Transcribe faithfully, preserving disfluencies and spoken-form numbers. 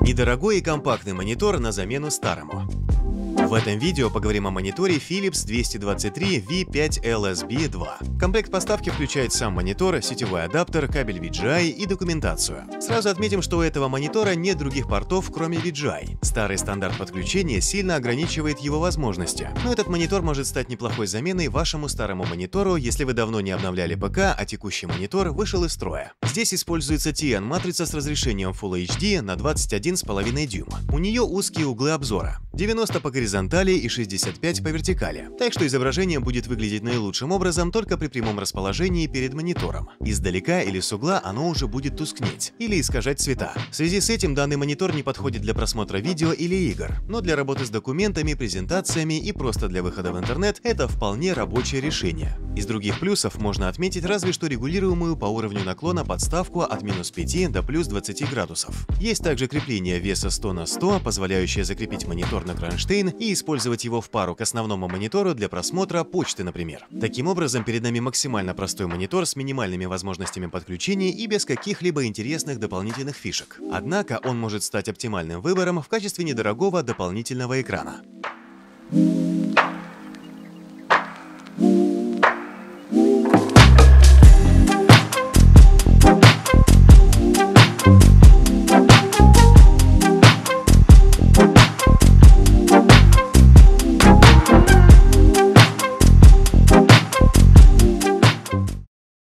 Недорогой и компактный монитор на замену старому. В этом видео поговорим о мониторе Philips двести двадцать три ви пять эл эс би два. Комплект поставки включает сам монитор, сетевой адаптер, кабель ви джи ай и документацию. Сразу отметим, что у этого монитора нет других портов, кроме ви джи ай. Старый стандарт подключения сильно ограничивает его возможности, но этот монитор может стать неплохой заменой вашему старому монитору, если вы давно не обновляли ПК, а текущий монитор вышел из строя. Здесь используется ти эн-матрица с разрешением Full эйч ди на двадцать один и пять дюйма. У нее узкие углы обзора – девяносто по горизонтали и шестьдесят пять по вертикали, так что изображение будет выглядеть наилучшим образом только при прямом расположении перед монитором. Издалека или с угла оно уже будет тускнеть или искажать цвета. В связи с этим данный монитор не подходит для просмотра видео или игр, но для работы с документами, презентациями и просто для выхода в интернет это вполне рабочее решение. Из других плюсов можно отметить разве что регулируемую по уровню наклона подставку от минус пяти до плюс двадцати градусов. Есть также крепление веса сто на сто, позволяющее закрепить монитор на кронштейн и использовать его в пару к основному монитору для просмотра почты, например. Таким образом, перед нами максимально простой монитор с минимальными возможностями подключения и без каких-либо интересных дополнительных фишек. Однако он может стать оптимальным выбором в качестве недорогого дополнительного экрана.